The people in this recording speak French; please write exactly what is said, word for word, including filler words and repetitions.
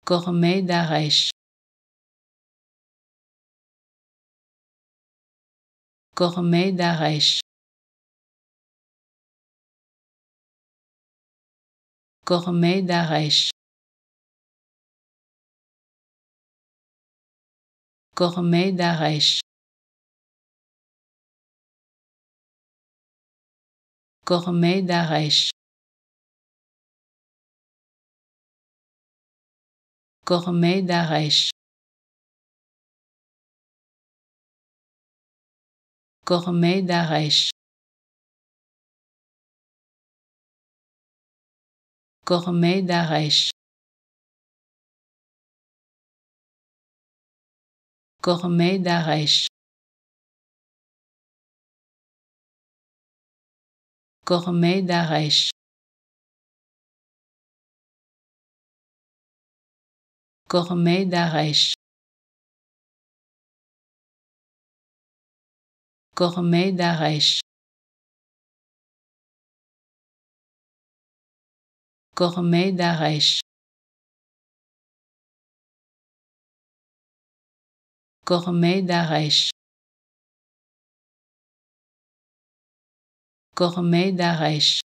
Gourmet d'Arèche. Gourmet d'Arèche. Gourmet d'Arèche. Gourmet d'Arèche. Gourmet d'Arèche. Gourmet d'Arèche. Gourmet d'Arèche. Gourmet d'Arèche. Gourmet d'Arèche. Gourmet d'Arèche. Gourmet d'Arèche. Gourmet d'Arèche. Gourmet d'Arèche. Gourmet d'Arèche. Gourmet d'Arèche.